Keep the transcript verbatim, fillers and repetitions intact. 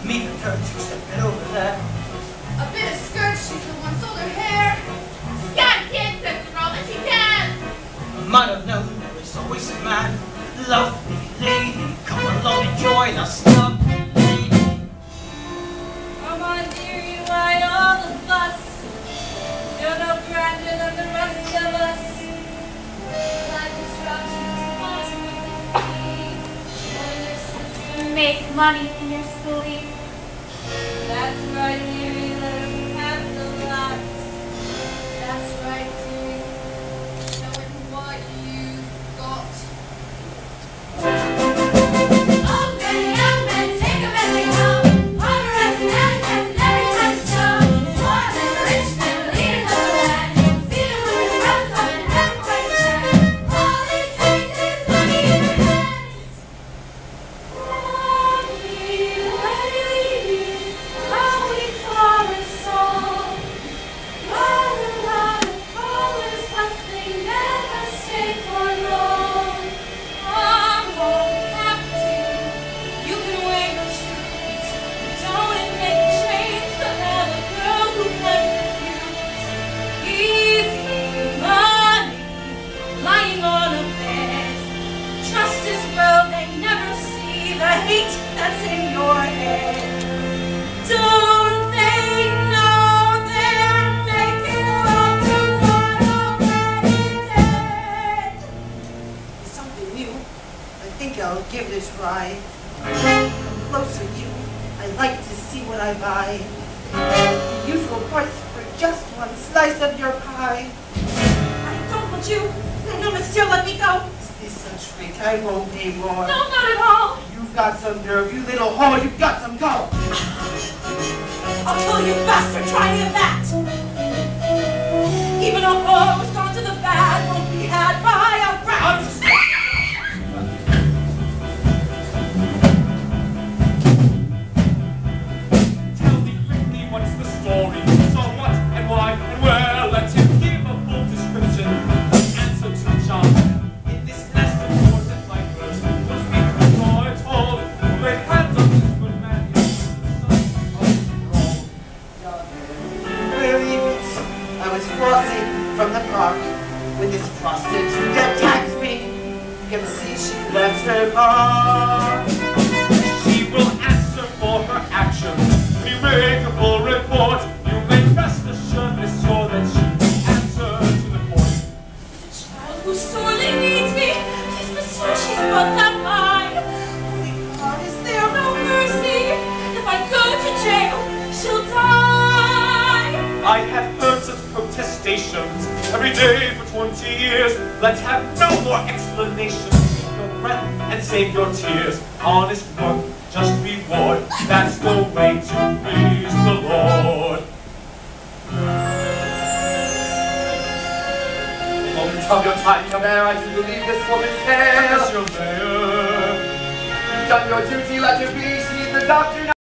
Meet the coach who's stepping over there. A bit of skirt, she's the one sold her hair. She's got kids, that's all that she can. I might have known there is always a man. Lovely lady, come along and join us. Lovely lady. Come on, dearie, why all the fuss? You're no grander than the rest of us. Life is rough, make money in your sleep. That's right, dearie, let him have the lot. That's right, dearie. Knowing what you got. Oh, pretty young men, take a bit of home. Pirates and elephants and every kind of show. Poor men, rich men, leaders of the land. See them with their breath up and never quite shine. All it takes is money in their hands. That's in your head. Don't they know they're making love to one already dead? Something new. I think I'll give it a try. Come closer, you. I'd like to see what I buy. The usual price for just one slice of your pie. I don't want you. No, monsieur, let me go. Is this a trick? I won't pay more. No, not at all. You've got some nerve, you little whore. You've got some go. I'll kill you, bastard. Try any of that. Even a whore who's gone to the bad won't be had by a rat. Tell me quickly what's the story. So what and why and where? Let him give a full description. Answer to John. In this nest of yours and my verse, which we can draw it all. Great hands of this good man is the son of wrong. Believe it. I was crossing from the park when this prostitute attacked me. You can see she left her mark. She will answer for her actions. We make a full report. You may rest assured, monsieur, that she will answer to the court. The child who sorely needs me. Please, monsieur, she's but that mine. Holy God, is there no mercy? If I go to jail, she'll die. I have heard such protestations every day for twenty years. Let's have no more explanations. Take your breath and save your tears. Honest work, just reward. That's the way to please the Lord. Moment of your time, your mayor, I do believe this woman's tale. Yes, your mayor. You've done your duty, let her be. She needs the doctor now.